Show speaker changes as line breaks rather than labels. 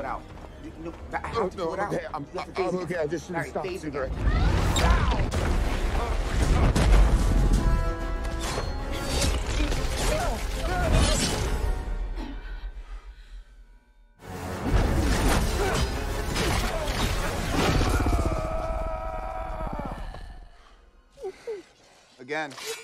it out. No, I have to pull it out.
Okay, I'm okay. I just shouldn't stop cigarette.
Again.